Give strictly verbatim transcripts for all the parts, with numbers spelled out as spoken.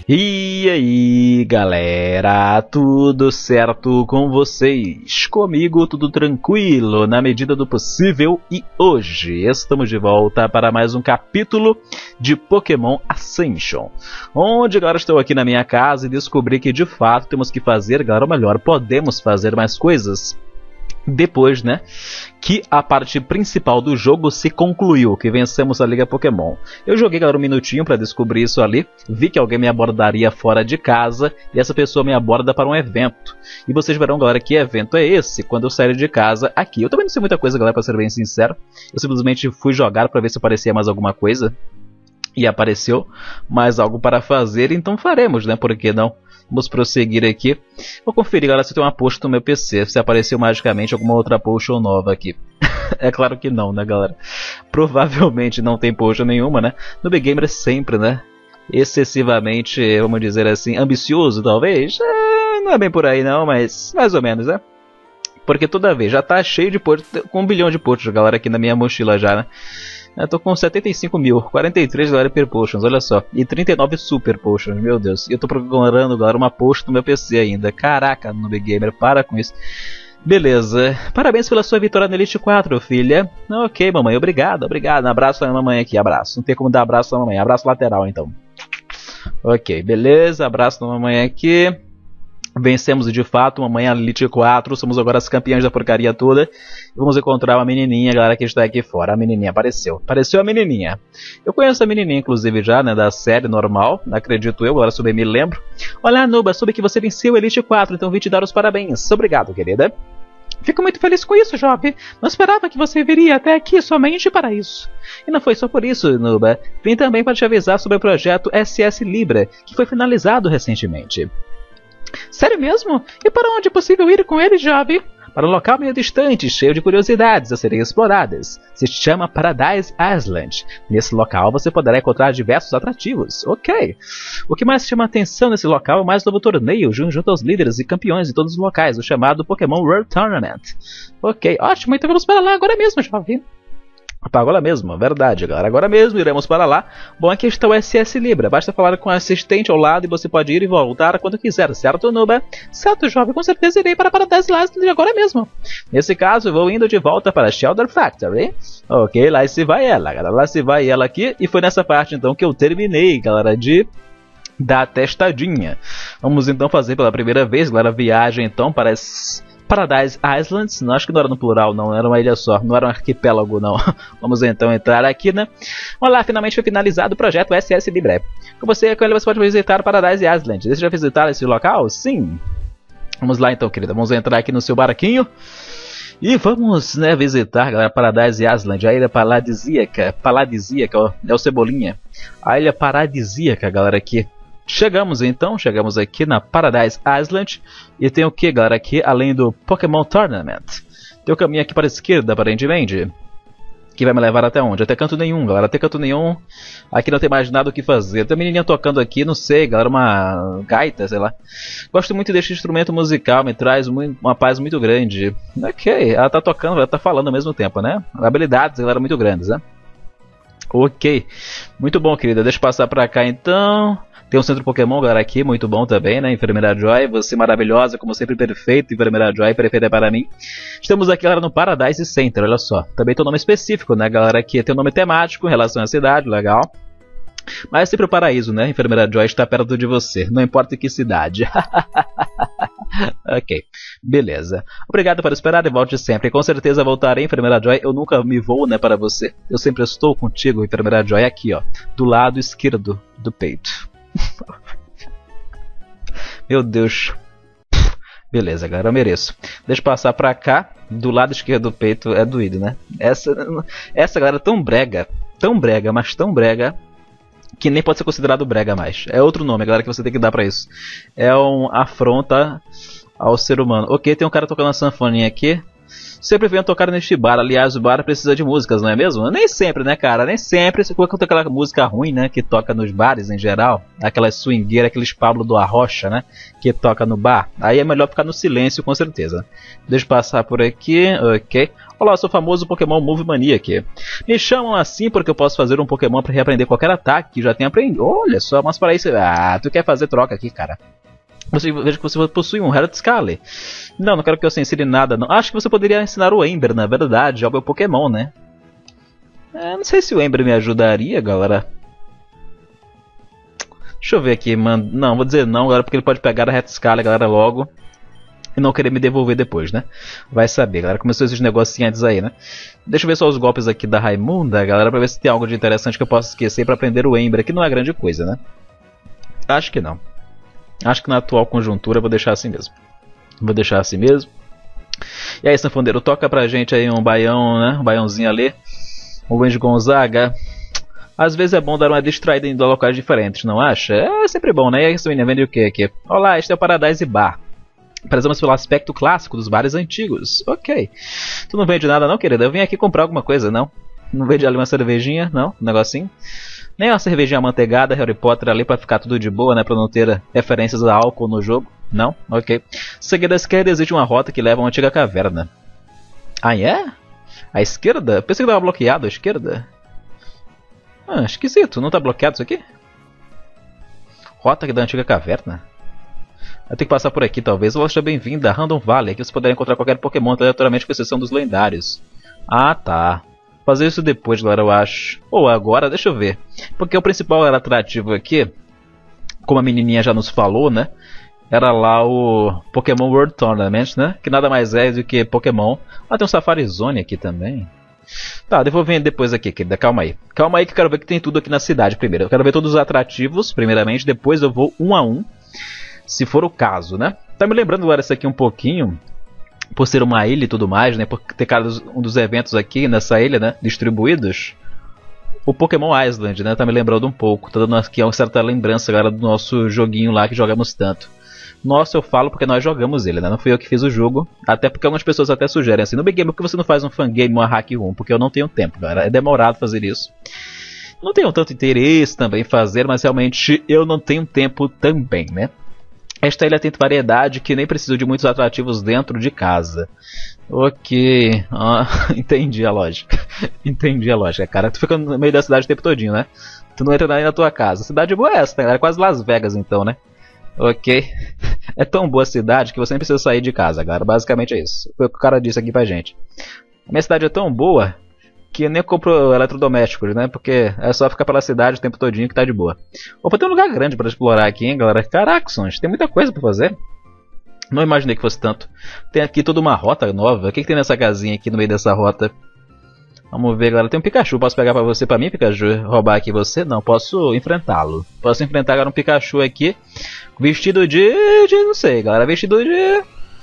E aí galera, tudo certo com vocês? Comigo tudo tranquilo, na medida do possível, e hoje estamos de volta para mais um capítulo de Pokémon Ascension, onde agora estou aqui na minha casa e descobri que de fato temos que fazer, galera, ou melhor, podemos fazer mais coisas depois, né, que a parte principal do jogo se concluiu, que vencemos a Liga Pokémon. Eu joguei, galera, um minutinho para descobrir isso ali, vi que alguém me abordaria fora de casa, e essa pessoa me aborda para um evento. E vocês verão, galera, que evento é esse, quando eu sair de casa aqui. Eu também não sei muita coisa, galera, para ser bem sincero. Eu simplesmente fui jogar para ver se aparecia mais alguma coisa, e apareceu mais algo para fazer, então faremos, né, por que não? Vamos prosseguir aqui. Vou conferir, galera, se tem uma post no meu P C, se apareceu magicamente alguma outra potion nova aqui. É claro que não, né, galera? Provavelmente não tem potion nenhuma, né? Noob Gamer é sempre, né, excessivamente, vamos dizer assim, ambicioso, talvez. É, não é bem por aí não, mas mais ou menos, né? Porque toda vez já tá cheio de potion, com um bilhão de potions, galera, aqui na minha mochila já, né? Eu tô com setenta e cinco mil, quarenta e três, galera, per potions, olha só. E trinta e nove super potions, meu Deus. E eu tô procurando, galera, uma potion no meu P C ainda. Caraca, Noob Gamer, para com isso. Beleza. Parabéns pela sua vitória na Elite quatro, filha. Ok, mamãe, obrigado, obrigado. Um abraço pra mamãe aqui, abraço. Não tem como dar abraço pra mamãe, abraço lateral, então. Ok, beleza, abraço da mamãe aqui. Vencemos de fato, mamãe, a Elite quatro, somos agora as campeãs da porcaria toda. E vamos encontrar uma menininha, galera, que está aqui fora. A menininha apareceu, apareceu a menininha. Eu conheço a menininha, inclusive, já, né, da série normal, acredito eu, agora sobre me lembro. Olá, Nuba, soube que você venceu a Elite quatro, então vim te dar os parabéns. Obrigado, querida. Fico muito feliz com isso, jovem. Não esperava que você viria até aqui somente para isso. E não foi só por isso, Nuba. Vim também para te avisar sobre o projeto S S Libra, que foi finalizado recentemente. Sério mesmo? E para onde é possível ir com ele, jovem? Para um local meio distante, cheio de curiosidades a serem exploradas. Se chama Paradise Island. Nesse local você poderá encontrar diversos atrativos. Ok. O que mais chama a atenção nesse local é o mais novo torneio, junto aos líderes e campeões de todos os locais, o chamado Pokémon World Tournament. Ok, ótimo, então vamos para lá agora mesmo, jovem. Agora mesmo, verdade, galera. Agora mesmo iremos para lá. Bom, aqui está o S S Libra. Basta falar com o assistente ao lado e você pode ir e voltar quando quiser, certo, Nuba? Certo, jovem, com certeza irei para Paradise Island agora mesmo. Nesse caso, eu vou indo de volta para a Shelter Factory. Ok, lá se vai ela, galera. Lá se vai ela aqui. E foi nessa parte, então, que eu terminei, galera, de dar a testadinha. Vamos, então, fazer pela primeira vez, galera, a viagem, então, para as Paradise Islands. Não, acho que não era no plural, não, era uma ilha só, não era um arquipélago, não. Vamos então entrar aqui, né? Olá, finalmente foi finalizado o projeto S S Libre. Com você, com ele você pode visitar Paradise Island. Deseja visitar esse local? Sim. Vamos lá então, querida, vamos entrar aqui no seu barquinho. E vamos, né, visitar, galera, Paradise Island, a ilha paradisíaca, paradisíaca, ó, é o Cebolinha. A ilha paradisíaca, galera, aqui. Chegamos então, chegamos aqui na Paradise Island. E tem o que, galera, aqui, além do Pokémon Tournament? Tem o caminho aqui para a esquerda, aparentemente, que vai me levar até onde? Até canto nenhum, galera, até canto nenhum. Aqui não tem mais nada o que fazer. Tem uma menininha tocando aqui, não sei, galera, uma gaita, sei lá. Gosto muito deste instrumento musical, me traz muito, uma paz muito grande. Ok, ela tá tocando, ela tá falando ao mesmo tempo, né? Habilidades, galera, muito grandes, né? Ok, muito bom, querida, deixa eu passar pra cá então. Tem um centro Pokémon, galera, aqui, muito bom também, né? Enfermeira Joy, você maravilhosa, como sempre, perfeito, Enfermeira Joy, perfeita para mim. Estamos aqui, galera, no Paradise Center, olha só. Também tem um nome específico, né, galera, aqui tem um nome temático em relação à cidade, legal. Mas é sempre o paraíso, né? Enfermeira Joy está perto de você, não importa em que cidade. Ok, beleza. Obrigado por esperar e volte sempre. Com certeza voltarei, Enfermeira Joy. Eu nunca me vou, né, para você. Eu sempre estou contigo, Enfermeira Joy, aqui, ó, do lado esquerdo do peito. Meu Deus. Beleza, galera, eu mereço. Deixa eu passar pra cá. Do lado esquerdo do peito é doído, né? Essa, essa galera, é tão brega. Tão brega, mas tão brega, que nem pode ser considerado brega mais. É outro nome, galera, que você tem que dar pra isso. É um afronta ao ser humano. Ok, tem um cara tocando uma sanfoninha aqui. Sempre venho tocar neste bar. Aliás, o bar precisa de músicas, não é mesmo? Nem sempre, né, cara? Nem sempre. Você coloca aquela música ruim, né, que toca nos bares em geral. Aquelas swingueiras, aqueles Pablo do Arrocha, né, que toca no bar. Aí é melhor ficar no silêncio, com certeza. Deixa eu passar por aqui. Ok. Olá, eu sou o famoso Pokémon Move Maniac. Me chamam assim porque eu posso fazer um Pokémon para reaprender qualquer ataque que já tenha aprendido. Olha só, mas para isso... Ah, tu quer fazer troca aqui, cara. Você, vejo que você possui um Hertzcale. Não, não quero que você ensine nada, não. Acho que você poderia ensinar o Ember, na verdade, ao meu Pokémon, né? É, não sei se o Ember me ajudaria, galera. Deixa eu ver aqui, mano. Não, vou dizer não, galera, porque ele pode pegar a Hertzcale, galera, logo. E não querer me devolver depois, né? Vai saber, galera. Começou esses negocinhos aí, né? Deixa eu ver só os golpes aqui da Raimunda, galera, pra ver se tem algo de interessante que eu possa esquecer pra aprender o Ember. Aqui não é grande coisa, né? Acho que não. Acho que na atual conjuntura eu vou deixar assim mesmo. Vou deixar assim mesmo. E aí, sanfoneiro, toca pra gente aí um baião, né? Um baiãozinho ali. O Wendy Gonzaga. Às vezes é bom dar uma distraída em locais diferentes, não acha? É sempre bom, né? E aí, essa menina vende o que aqui? Olá, este é o Paradise Bar. Prezamos pelo aspecto clássico dos bares antigos. Ok. Tu não vende nada não, querida? Eu vim aqui comprar alguma coisa, não? Não vende ali uma cervejinha, não? Um negocinho? Nem uma cervejinha amanteigada, Harry Potter ali pra ficar tudo de boa, né? Pra não ter referências a álcool no jogo? Não? Ok. Seguida à esquerda existe uma rota que leva a uma antiga caverna. Ah, é? À esquerda? Pensei que estava bloqueado à esquerda. Ah, esquisito. Não tá bloqueado isso aqui? Rota da antiga caverna? Eu tenho que passar por aqui, talvez. Olá, seja bem-vindo a Random Valley. Aqui você poderá encontrar qualquer Pokémon, aleatoriamente, com exceção dos lendários. Ah, tá. Fazer isso depois, galera, eu acho. Ou agora, deixa eu ver. Porque o principal era atrativo aqui, como a menininha já nos falou, né? Era lá o Pokémon World Tournament, né? Que nada mais é do que Pokémon. Ah, tem um Safari Zone aqui também. Tá, eu vou ver depois aqui, querida. Calma aí. Calma aí que eu quero ver que tem tudo aqui na cidade primeiro. Eu quero ver todos os atrativos, primeiramente. Depois eu vou um a um. Se for o caso, né? Tá me lembrando agora isso aqui um pouquinho, por ser uma ilha e tudo mais, né? Por ter cada um dos eventos aqui nessa ilha, né? Distribuídos. O Pokémon Island, né? Tá me lembrando um pouco. Tá dando aqui uma certa lembrança agora do nosso joguinho lá que jogamos tanto. Nossa, eu falo porque nós jogamos ele, né? Não fui eu que fiz o jogo. Até porque algumas pessoas até sugerem assim: no Big Game, por que você não faz um fangame ou uma hack room? Porque eu não tenho tempo, galera. É demorado fazer isso. Não tenho tanto interesse também em fazer, mas realmente eu não tenho tempo também, né? Esta ilha tem variedade que nem precisa de muitos atrativos dentro de casa. Ok, ah, entendi a lógica. Entendi a lógica, cara. Tu fica no meio da cidade o tempo todinho, né? Tu não entra nem na tua casa. Cidade boa é essa, né? É quase Las Vegas então, né? Ok. É tão boa a cidade que você nem precisa sair de casa, galera. Basicamente é isso. Foi o que o cara disse aqui pra gente. A minha cidade é tão boa que eu nem compro eletrodomésticos, né? Porque é só ficar pela cidade o tempo todinho que tá de boa. Opa, tem um lugar grande pra explorar aqui, hein, galera? Caraca, Sons, tem muita coisa pra fazer. Não imaginei que fosse tanto. Tem aqui toda uma rota nova. O que, que tem nessa casinha aqui no meio dessa rota? Vamos ver, galera. Tem um Pikachu. Posso pegar pra você, pra mim, Pikachu? Roubar aqui você? Não, posso enfrentá-lo. Posso enfrentar agora um Pikachu aqui. Vestido de... de... não sei, galera. Vestido de...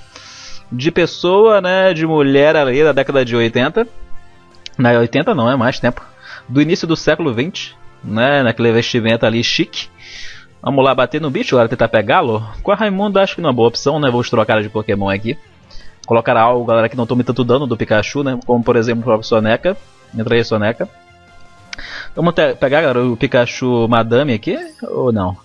de pessoa, né? De mulher ali da década de oitenta. Não é oitenta não, é mais tempo. Do início do século vinte, né? Naquele vestimento ali chique. Vamos lá bater no bicho, galera, tentar pegá-lo. Com a Raimunda acho que não é uma boa opção, né? Vou trocar de Pokémon aqui. Colocar algo, galera, que não tome tanto dano do Pikachu, né? Como por exemplo o próprio Soneca. Entra aí, Soneca. Vamos pegar, galera, o Pikachu Madame aqui, ou não?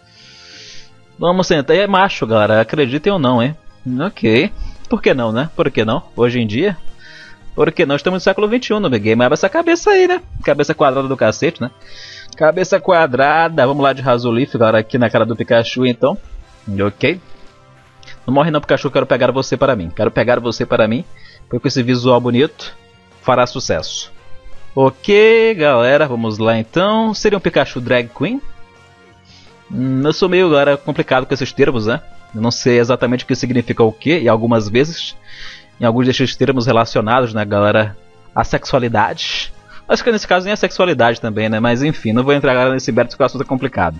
Vamos sentar. É macho, galera, acreditem ou não, hein? Ok. Por que não, né? Por que não? Hoje em dia... Porque nós estamos no século vinte e um no Big Game. Abre essa cabeça aí, né? Cabeça quadrada do cacete, né? Cabeça quadrada. Vamos lá de Razolif, galera, aqui na cara do Pikachu, então. Ok. Não morre não, Pikachu. Quero pegar você para mim. Quero pegar você para mim. Porque com esse visual bonito, fará sucesso. Ok, galera. Vamos lá, então. Seria um Pikachu Drag Queen? Hum, eu sou meio, galera, complicado com esses termos, né? Eu não sei exatamente o que significa o que. E algumas vezes... em alguns desses termos relacionados, né, galera, à sexualidade. Acho que nesse caso nem a sexualidade também, né? Mas enfim, não vou entrar agora nesse mérito porque o assunto é complicado.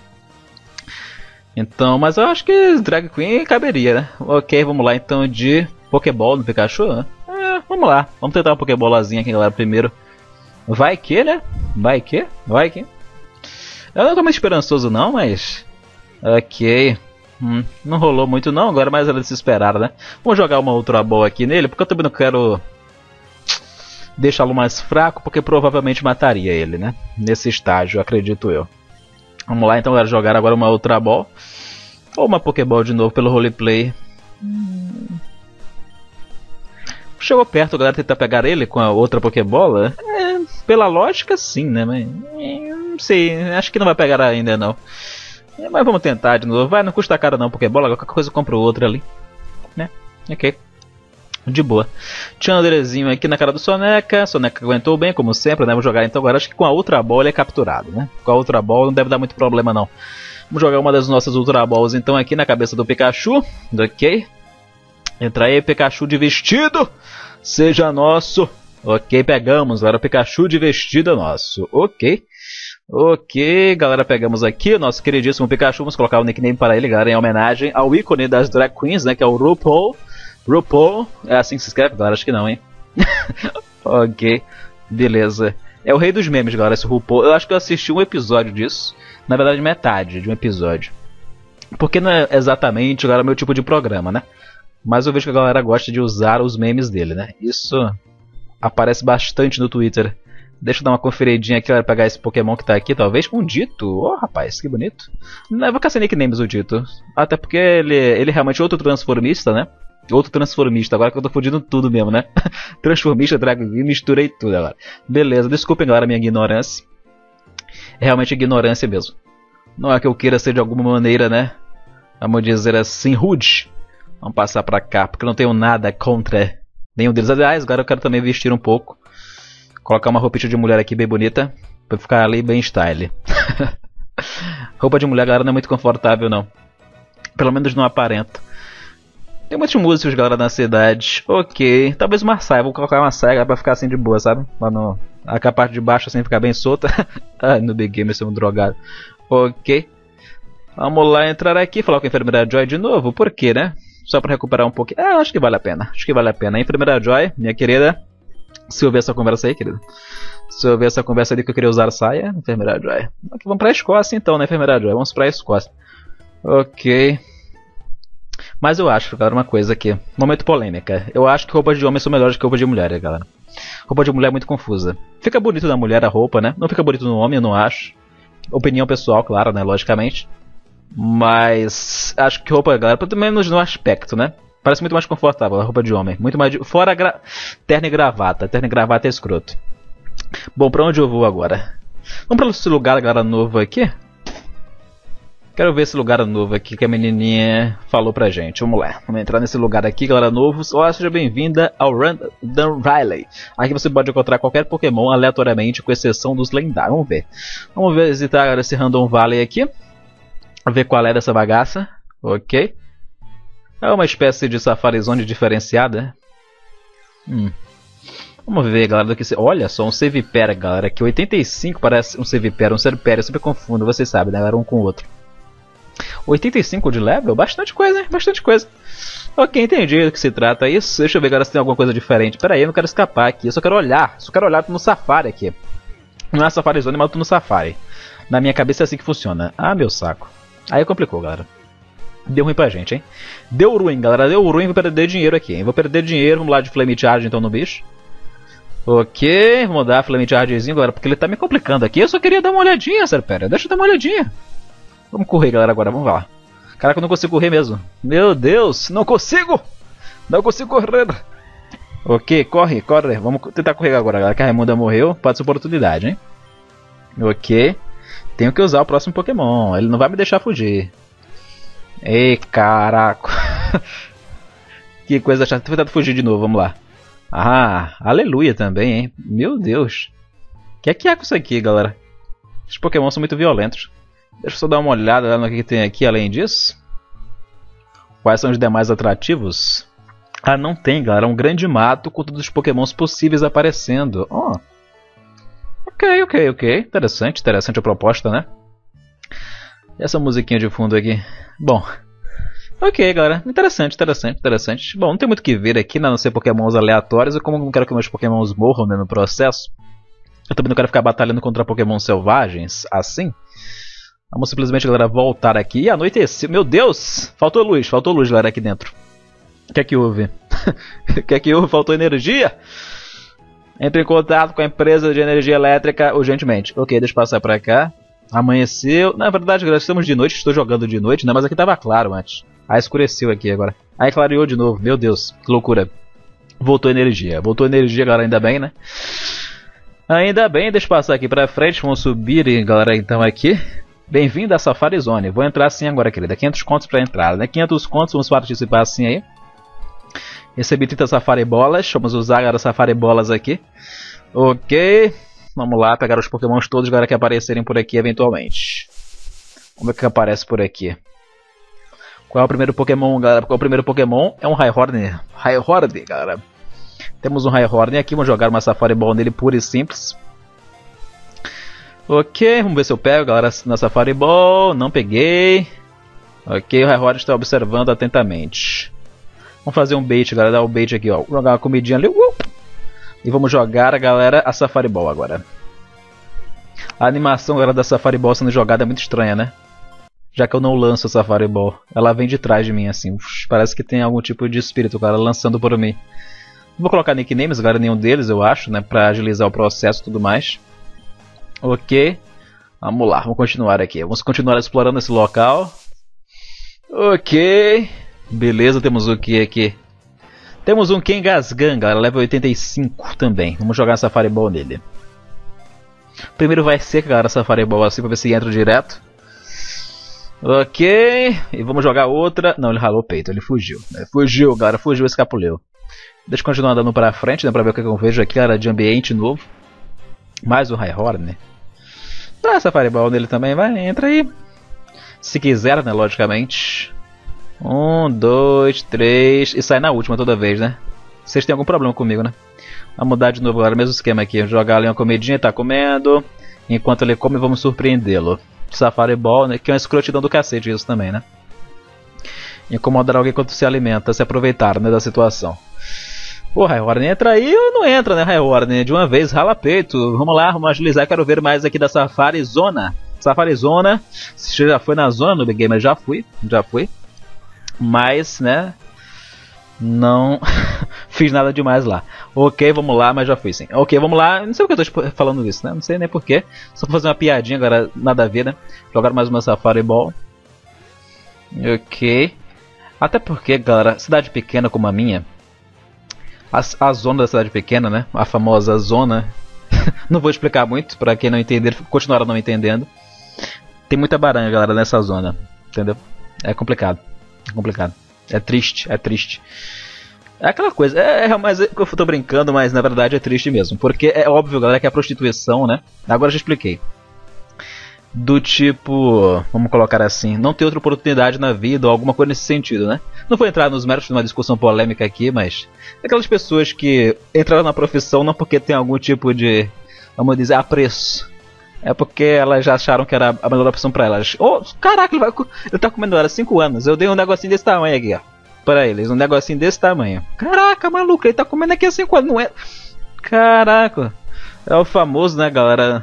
Então, mas eu acho que Drag Queen caberia, né? Ok, vamos lá então de Pokéball no Pikachu, né? É, vamos lá, vamos tentar uma Pokébolazinha aqui, galera, primeiro. Vai que, né? Vai que? Vai que? Eu não tô muito esperançoso não, mas... ok... Hum, não rolou muito não, agora mais era de se esperar, né? Vamos jogar uma Ultra Ball aqui nele, porque eu também não quero deixá-lo mais fraco, porque provavelmente mataria ele, né? Nesse estágio, acredito eu. Vamos lá então, galera, jogar agora uma Ultra Ball. Ou uma Pokéball de novo pelo roleplay. Hum. Chegou perto, a galera tentar pegar ele com a outra Pokébola? É, pela lógica, sim, né? Mas, é, não sei, acho que não vai pegar ainda, não. É, mas vamos tentar de novo. Vai, não custa caro não, Pokébola. Qualquer coisa eu compro outra ali. Né? Ok. De boa. Tinha um Andrezinho aqui na cara do Soneca. Soneca aguentou bem, como sempre, né? Vou jogar então agora. Acho que com a Ultra Ball ele é capturado, né? Com a Ultra Ball não deve dar muito problema, não. Vamos jogar uma das nossas Ultra Balls então aqui na cabeça do Pikachu. Ok. Entra aí, Pikachu de vestido. Seja nosso. Ok, pegamos. Agora o Pikachu de vestido é nosso. Ok. Ok, galera, pegamos aqui o nosso queridíssimo Pikachu. Vamos colocar o nickname para ele, galera, em homenagem ao ícone das Drag Queens, né? Que é o RuPaul. RuPaul. É assim que se escreve, galera? Acho que não, hein? Ok, beleza. É o rei dos memes, galera, esse RuPaul. Eu acho que eu assisti um episódio disso. Na verdade, metade de um episódio. Porque não é exatamente, galera, meu tipo de programa, né? Mas eu vejo que a galera gosta de usar os memes dele, né? Isso aparece bastante no Twitter. Deixa eu dar uma conferidinha aqui, galera, pegar esse Pokémon que tá aqui, talvez com um Dito. Oh, rapaz, que bonito. Não, eu vou caçar nicknames o Dito. Até porque ele, ele é realmente outro transformista, né? Outro transformista, agora que eu tô fudindo tudo mesmo, né? Transformista, Dragon, misturei tudo agora. Beleza, desculpem, galera, a minha ignorância. É realmente ignorância mesmo. Não é que eu queira ser de alguma maneira, né? Vamos dizer assim, rude. Vamos passar pra cá, porque eu não tenho nada contra nenhum deles. Aliás, agora eu quero também vestir um pouco. Colocar uma roupinha de mulher aqui bem bonita. Pra ficar ali bem style. Roupa de mulher, galera, não é muito confortável, não. Pelo menos não aparenta. Tem muitos músicos, galera, na cidade. Ok. Talvez uma saia. Vou colocar uma saia pra ficar assim de boa, sabe? Lá no... a parte de baixo assim ficar bem solta. Ah, no Big Game, esse é um drogado. Ok. Vamos lá entrar aqui. Falar com a enfermeira Joy de novo. Por quê, né? Só pra recuperar um pouquinho. Ah, acho que vale a pena. Acho que vale a pena. A enfermeira Joy, minha querida. Se eu ver essa conversa aí, querido. Se eu ver essa conversa ali que eu queria usar saia. Enfermeira Joy. Ok, vamos pra Escócia então, né, enfermeira Joy? Vamos pra Escócia. Ok. Mas eu acho, galera, uma coisa aqui. Momento polêmica. Eu acho que roupas de homem são melhores que roupas de mulher, galera. Roupa de mulher é muito confusa. Fica bonito na mulher a roupa, né? Não fica bonito no homem, eu não acho. Opinião pessoal, claro, né? Logicamente. Mas acho que roupa, galera, pelo menos no aspecto, né? Parece muito mais confortável a roupa de homem. Muito mais de... Fora a gra... terno e gravata. Terno e gravata é escroto. Bom, pra onde eu vou agora? Vamos pra esse lugar, galera, novo aqui? Quero ver esse lugar novo aqui que a menininha falou pra gente. Vamos lá. Vamos entrar nesse lugar aqui, galera, novo. Olá, seja bem-vinda ao Random Valley. Aqui você pode encontrar qualquer Pokémon aleatoriamente, com exceção dos lendários. Vamos ver. Vamos visitar esse Random Valley aqui. Ver qual é dessa bagaça. Ok. É uma espécie de Safari Zone diferenciada. Hum. Vamos ver, galera, do que se... Olha só, um Sevipera, galera. Aqui oitenta e cinco parece um Sevipera, um Serpera. Eu sempre confundo, vocês sabem, né? Era um com o outro. oitenta e cinco de level? Bastante coisa, hein? Bastante coisa. Ok, entendi do que se trata isso. Deixa eu ver agora se tem alguma coisa diferente. Pera aí, eu não quero escapar aqui. Eu só quero olhar. Só quero olhar no Safari aqui. Não é Safari Zone, mas eu tô no Safari. Na minha cabeça é assim que funciona. Ah, meu saco. Aí complicou, galera. Deu ruim pra gente, hein? Deu ruim, galera. Deu ruim. Vou perder dinheiro aqui, hein? Vou perder dinheiro. Vamos lá de Flame Charge, então, no bicho. Ok. Vamos dar Flame Chargezinho, galera. Porque ele tá me complicando aqui. Eu só queria dar uma olhadinha, Serpera. Deixa eu dar uma olhadinha. Vamos correr, galera, agora. Vamos lá. Caraca, eu não consigo correr mesmo. Meu Deus. Não consigo. Não consigo correr. Ok, corre, corre. Vamos tentar correr agora, galera. Que a Raimunda morreu. Pode ser oportunidade, hein? Ok. Tenho que usar o próximo Pokémon. Ele não vai me deixar fugir. Ei, caraca. Que coisa chata. Tô tentando fugir de novo. Vamos lá. Ah, aleluia também, hein? Meu Deus. O que é que é com isso aqui, galera? Os Pokémon são muito violentos. Deixa eu só dar uma olhada no que tem aqui além disso. Quais são os demais atrativos? Ah, não tem, galera. É um grande mato com todos os Pokémons possíveis aparecendo. Oh. Ok, ok, ok. Interessante, interessante a proposta, né? E essa musiquinha de fundo aqui? Bom. Ok, galera. Interessante, interessante, interessante. Bom, não tem muito o que ver aqui, né? A não ser Pokémons aleatórios. E como eu não quero que meus Pokémons morram, né, no processo, eu também não quero ficar batalhando contra Pokémon selvagens assim. Vamos simplesmente, galera, voltar aqui. E anoiteceu. Meu Deus! Faltou luz, faltou luz, galera, aqui dentro. O que é que houve? O que é que houve? Faltou energia? Entre em contato com a empresa de energia elétrica urgentemente. Ok, deixa eu passar pra cá. Amanheceu. Na verdade, galera, estamos de noite. Estou jogando de noite, né? Mas aqui tava claro antes. Aí escureceu aqui agora. Aí clareou de novo. Meu Deus, que loucura. Voltou energia. Voltou energia, galera, ainda bem, né? Ainda bem, deixa eu passar aqui pra frente. Vamos subir, galera, então aqui. Bem-vindo à Safari Zone. Vou entrar assim agora, querida. quinhentos contos pra entrada, né? quinhentos contos, vamos participar assim aí. Recebi trinta Safari Bolas. Vamos usar, galera, Safari Bolas aqui. Ok. Vamos lá, pegar os Pokémons todos, galera, que aparecerem por aqui eventualmente. Como é que aparece por aqui? Qual é o primeiro Pokémon, galera? Qual é o primeiro Pokémon? É um Rhyhorn. Rhyhorn, galera. Temos um Rhyhorn aqui. Vamos jogar uma Safari Ball nele, pura e simples. Ok, vamos ver se eu pego, galera, na Safari Ball. Não peguei. Ok, o Rhyhorn está observando atentamente. Vamos fazer um bait, galera. Dar o bait aqui, ó. Vou jogar uma comidinha ali. Uh! E vamos jogar, galera, a Safari Ball agora. A animação, galera, da Safari Ball sendo jogada é muito estranha, né? Já que eu não lanço a Safari Ball. Ela vem de trás de mim, assim. Uf, parece que tem algum tipo de espírito, cara, lançando por mim. Vou colocar nicknames, galera, nenhum deles, eu acho, né? Pra agilizar o processo e tudo mais. Ok. Vamos lá, vamos continuar aqui. Vamos continuar explorando esse local. Ok. Beleza, temos o que aqui? Temos um Kangaskhan, galera, level oitenta e cinco também. Vamos jogar a Safari Ball nele. Primeiro vai ser, galera, a Safari Ball assim, pra ver se entra direto. Ok. E vamos jogar outra. Não, ele ralou o peito, ele fugiu. Ele fugiu, galera, fugiu, escapuleu. Deixa eu continuar andando pra frente, né, pra ver o que eu vejo aqui, galera, de ambiente novo. Mais um Rhyhorn, né? Dá essa Safari Ball nele também, vai, entra aí. Se quiser, né, logicamente. Um, dois, três. E sai na última toda vez, né? Vocês têm algum problema comigo, né? Vamos mudar de novo agora, mesmo esquema aqui. Jogar ali uma comidinha, tá comendo. Enquanto ele come, vamos surpreendê-lo. Safari Ball, né? Que é uma escrotidão do cacete isso também, né? Incomodar alguém enquanto se alimenta, se aproveitar, né, da situação. Pô, Rhyhorn, entra aí ou não entra, né, Rhyhorn? De uma vez, rala peito. Vamos lá, vamos agilizar. Quero ver mais aqui da Safari Zona. Safari Zona. Se você já foi na zona no Big Gamer, já fui. Já fui. Mas, né, não fiz nada demais lá. Ok, vamos lá, mas já fui sim. Ok, vamos lá. Não sei porque eu tô falando isso, né? Não sei nem porquê. Só pra fazer uma piadinha, agora nada a ver, né? Jogar mais uma Safari Ball. Ok. Até porque, galera, cidade pequena como a minha, a, a zona da cidade pequena, né? A famosa zona. Não vou explicar muito, pra quem não entender, continuar não entendendo. Tem muita baranga, galera, nessa zona. Entendeu? É complicado. É complicado. É triste, é triste. É aquela coisa, é, é, mas eu tô brincando, mas na verdade é triste mesmo. Porque é óbvio, galera, que a prostituição, né? Agora eu já expliquei. Do tipo, vamos colocar assim, não ter outra oportunidade na vida ou alguma coisa nesse sentido, né? Não vou entrar nos méritos de uma discussão polêmica aqui, mas aquelas pessoas que entraram na profissão não porque tem algum tipo de, vamos dizer, apreço. É porque elas já acharam que era a melhor opção pra elas. Oh, caraca, ele, vai, ele tá comendo ela há cinco anos. Eu dei um negocinho desse tamanho aqui, ó. Pra eles, um negocinho desse tamanho. Caraca, maluco, ele tá comendo aqui há cinco anos, não é? Caraca. É o famoso, né, galera?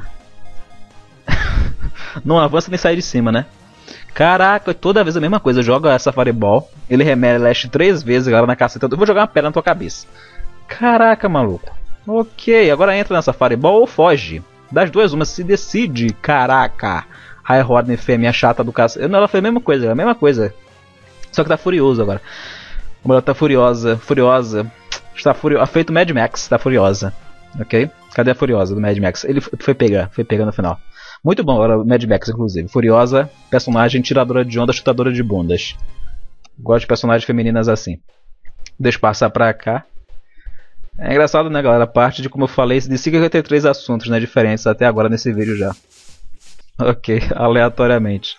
Não avança nem sai de cima, né? Caraca, toda vez a mesma coisa. Joga a Safari Ball, ele remelexe três vezes, galera, na caceta. Eu vou jogar uma pedra na tua cabeça. Caraca, maluco. Ok, agora entra na Safari Ball ou foge. Das duas, uma se decide. Caraca. Rhyhorn fêmea chata do cacete. Não, ela foi a mesma coisa, a mesma coisa. Só que tá furioso agora. Ela tá furiosa, furiosa. Está furiosa. Feito Mad Max, tá furiosa. Ok? Cadê a furiosa do Mad Max? Ele foi pegar, foi pegar no final. Muito bom agora o Mad Max, inclusive. Furiosa, personagem tiradora de onda, chutadora de bundas. Gosto de personagens femininas assim. Deixa eu passar pra cá. É engraçado, né, galera? A parte de como eu falei, de cinquenta e três assuntos, né, diferentes até agora nesse vídeo já. Ok, aleatoriamente.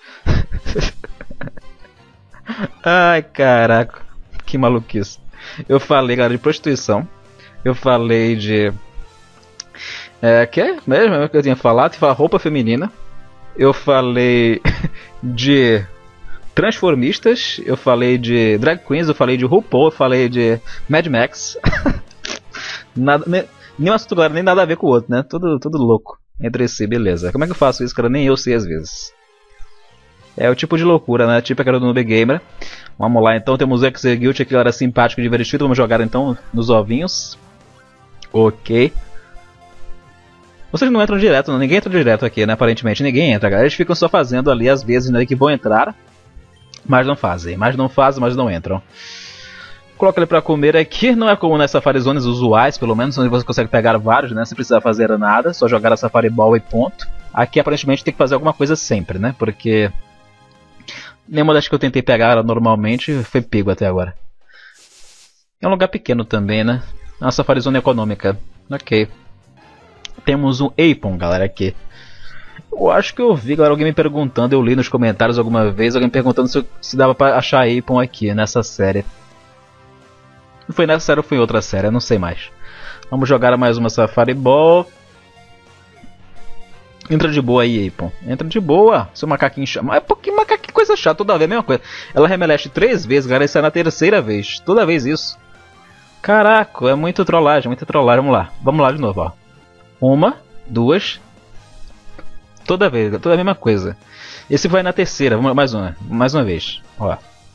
Ai, caraca. Que maluquice. Eu falei, galera, de prostituição. Eu falei de... É, que é mesmo que eu tinha falado? Eu falei roupa feminina. Eu falei de transformistas. Eu falei de drag queens. Eu falei de RuPaul. Eu falei de Mad Max. Nada, nem, nenhum assunto, galera, nem nada a ver com o outro, né? Tudo, tudo louco entre si, beleza. Como é que eu faço isso, cara? Nem eu sei às vezes. É o tipo de loucura, né? Tipo aquela do Noob Gamer. Vamos lá, então. Temos o Execute aqui, galera, simpático e divertido. Vamos jogar, então, nos ovinhos. Ok. Vocês não entram direto, não. Ninguém entra direto aqui, né? Aparentemente, ninguém entra, galera. Eles ficam só fazendo ali, às vezes, né? Que vão entrar. Mas não fazem. Mas não fazem, mas não entram. Coloca ele pra comer aqui. Não é como nas Safari Zones usuais, pelo menos, onde você consegue pegar vários, né? Sem precisar fazer nada, só jogar a Safari Ball e ponto. Aqui aparentemente tem que fazer alguma coisa sempre, né? Porque nenhuma das que eu tentei pegar normalmente foi pego até agora. É um lugar pequeno também, né? É uma Safari Zone econômica. Ok. Temos um Apon, galera, aqui. Eu acho que eu vi, galera, alguém me perguntando, eu li nos comentários alguma vez, alguém perguntando se, se dava pra achar Apon aqui, nessa série. Não foi nessa série ou foi em outra série, eu não sei mais. Vamos jogar mais uma Safari Ball. Entra de boa aí, Apon. Entra de boa, seu macaquinho chato. É porque macaquinho coisa chata, toda vez a mesma coisa. Ela remelexe três vezes, galera, isso é na terceira vez. Toda vez isso. Caraca, é muito trollagem, muita trollagem. Vamos lá, vamos lá de novo, ó. Uma, duas. Toda vez, toda a mesma coisa. Esse vai na terceira, vamos mais uma, mais uma vez. Ó.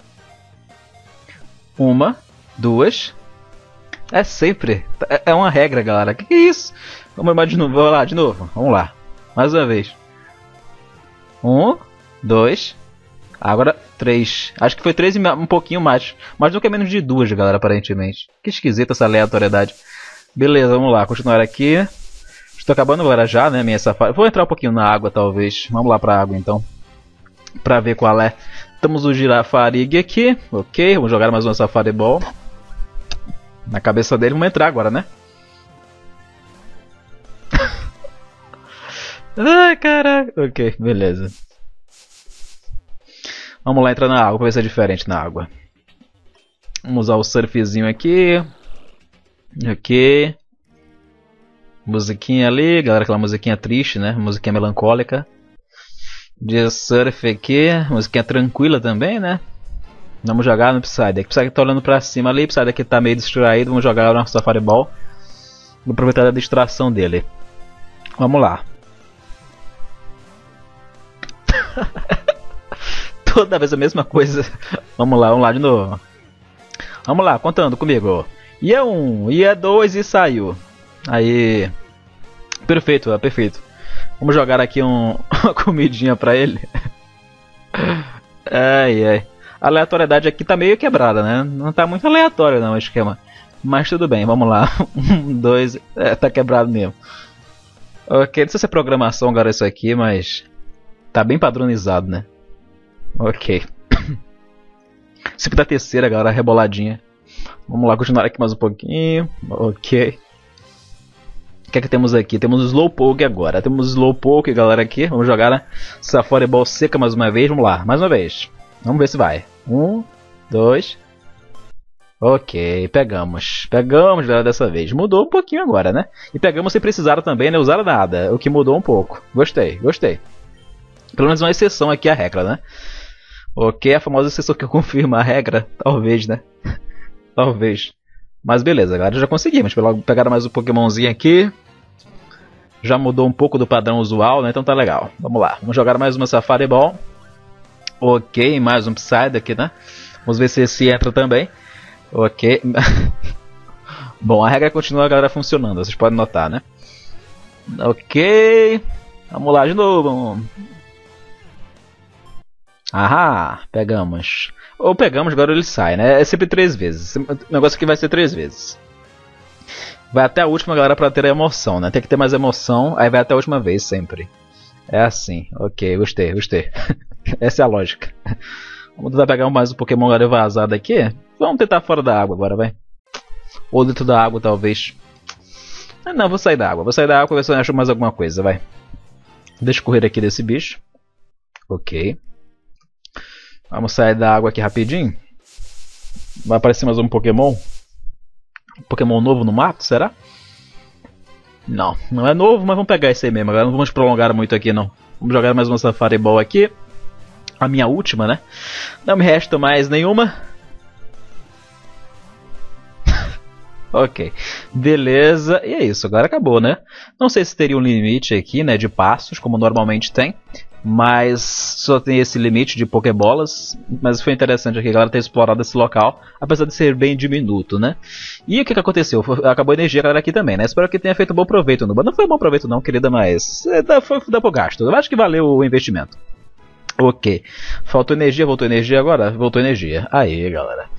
Uma, duas. É sempre, é, é uma regra, galera. Que que é isso? Vamos lá de novo, vamos lá de novo. Vamos lá, mais uma vez. Um, dois. Agora três. Acho que foi três e um pouquinho mais, mas nunca é menos de duas, galera, aparentemente. Que esquisita essa aleatoriedade. Beleza, vamos lá, continuar aqui. Estou acabando agora já, né, minha Safari. Vou entrar um pouquinho na água, talvez. Vamos lá pra água, então. Pra ver qual é. Temos o Girafarig aqui. Ok, vamos jogar mais uma Safari Ball. Na cabeça dele, vamos entrar agora, né? Ai, caraca. Ok, beleza. Vamos lá entrar na água pra ver se é diferente na água. Vamos usar o surfzinho aqui. Ok. Musiquinha ali, galera, aquela musiquinha triste, né? Musiquinha melancólica. De surf aqui, musiquinha tranquila também, né? Vamos jogar no Psyduck. Psyduck tá olhando pra cima ali, Psyduck tá meio distraído, vamos jogar no Safari Ball. Vou aproveitar a distração dele. Vamos lá. Toda vez a mesma coisa. Vamos lá, vamos lá de novo. Vamos lá, contando comigo. E é um, e é dois e saiu. Aí, perfeito, é perfeito. Vamos jogar aqui um, uma comidinha pra ele. Ai, ai. A aleatoriedade aqui tá meio quebrada, né? Não tá muito aleatório não o esquema. Mas tudo bem, vamos lá. Um, dois, é, tá quebrado mesmo. Ok, não sei se é programação agora isso aqui, mas tá bem padronizado, né? Ok. Sempre da terceira, galera, reboladinha. Vamos lá, continuar aqui mais um pouquinho. Ok. O que é que temos aqui? Temos o Slowpoke agora. Temos o Slowpoke, galera, aqui. Vamos jogar a Safari Ball seca mais uma vez. Vamos lá, mais uma vez. Vamos ver se vai. Um, dois. Ok, pegamos. Pegamos, galera, dessa vez. Mudou um pouquinho agora, né? E pegamos sem precisar também, né? Usar nada. O que mudou um pouco. Gostei, gostei. Pelo menos uma exceção aqui à regra, né? Ok, a famosa exceção que confirma a regra. Talvez, né? Talvez. Mas beleza, galera, já conseguimos. Pegaram mais um Pokémonzinho aqui. Já mudou um pouco do padrão usual, né? Então tá legal. Vamos lá, vamos jogar mais uma Safari Ball. Ok, mais um Psyduck, né? Vamos ver se esse entra também. Ok. Bom, a regra continua, galera, funcionando. Vocês podem notar, né? Ok. Vamos lá de novo. Ahá, pegamos. Ou pegamos, agora ele sai, né? É sempre três vezes. O negócio aqui vai ser três vezes. Vai até a última, galera, pra ter a emoção, né? Tem que ter mais emoção, aí vai até a última vez, sempre. É assim. Ok, gostei, gostei. Essa é a lógica. Vamos tentar pegar mais um Pokémon agora vazado aqui. Vamos tentar fora da água agora, vai. Ou dentro da água, talvez. Ah, não, vou sair da água. Vou sair da água e ver se eu acho mais alguma coisa, vai. Deixa eu correr aqui desse bicho. Ok. Vamos sair da água aqui rapidinho. Vai aparecer mais um Pokémon. Um Pokémon novo no mato, será? Não, não é novo, mas vamos pegar esse aí mesmo. Agora não vamos prolongar muito aqui, não. Vamos jogar mais uma Safari Ball aqui. A minha última, né? Não me resta mais nenhuma. Ok, beleza. E é isso, agora acabou, né? Não sei se teria um limite aqui, né, de passos, como normalmente tem. Mas só tem esse limite de Pokébolas. Mas foi interessante aqui, a galera ter explorado esse local, apesar de ser bem diminuto, né? E o que, que aconteceu? Acabou a energia, galera, aqui também, né? Espero que tenha feito um bom proveito no... Não foi um bom proveito não, querida, mas... Foi dá pro gasto. Eu acho que valeu o investimento. Ok. Faltou energia, voltou energia agora? Voltou energia. Aí, galera.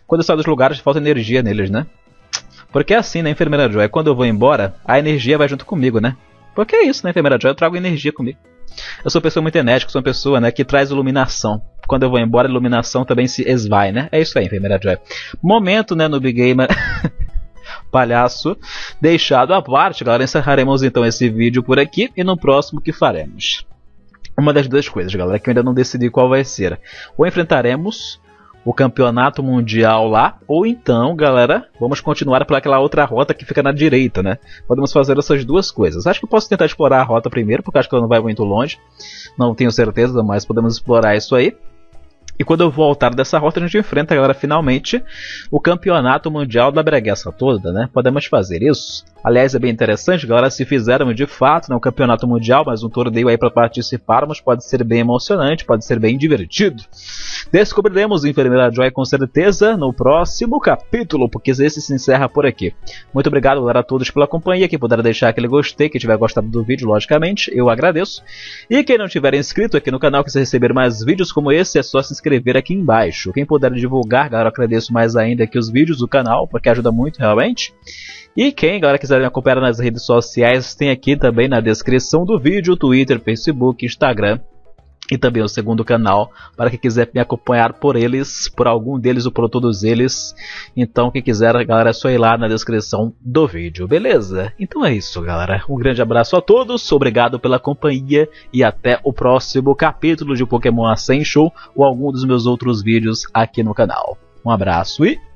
quando eu saio dos lugares falta energia neles, né? Porque é assim, né, Enfermeira Joy? Quando eu vou embora, a energia vai junto comigo, né? Porque é isso, né, Enfermeira Joy? Eu trago energia comigo. Eu sou uma pessoa muito enérgica, sou uma pessoa, né, que traz iluminação. Quando eu vou embora, a iluminação também se esvai, né? É isso aí, Enfermeira Joy. Momento, né, no Big Gamer palhaço deixado à parte, galera. Encerraremos então esse vídeo por aqui e no próximo que faremos? Uma das duas coisas, galera, que eu ainda não decidi qual vai ser. Ou enfrentaremos o campeonato mundial lá, ou então, galera, vamos continuar por aquela outra rota que fica na direita, né? Podemos fazer essas duas coisas. Acho que eu posso tentar explorar a rota primeiro, porque acho que ela não vai muito longe. Não tenho certeza, mas podemos explorar isso aí. E quando eu voltar dessa rota, a gente enfrenta, galera, finalmente o campeonato mundial da bregueça toda, né? Podemos fazer isso. Aliás, é bem interessante, galera, se fizermos de fato, né, um campeonato mundial, mas um torneio aí para participarmos, pode ser bem emocionante, pode ser bem divertido. Descobriremos Enfermeira Joy com certeza no próximo capítulo, porque esse se encerra por aqui. Muito obrigado, galera, a todos pela companhia, quem puder deixar aquele gostei, quem tiver gostado do vídeo, logicamente, eu agradeço. E quem não tiver inscrito aqui no canal, quiser receber mais vídeos como esse, é só se inscrever aqui embaixo. Quem puder divulgar, galera, eu agradeço mais ainda aqui os vídeos do canal, porque ajuda muito realmente. E quem, galera, quiser me acompanhar nas redes sociais, tem aqui também na descrição do vídeo, Twitter, Facebook, Instagram e também o segundo canal, para quem quiser me acompanhar por eles, por algum deles ou por todos eles. Então, quem quiser, galera, é só ir lá na descrição do vídeo, beleza? Então é isso, galera. Um grande abraço a todos, obrigado pela companhia e até o próximo capítulo de Pokémon Ascension ou algum dos meus outros vídeos aqui no canal. Um abraço e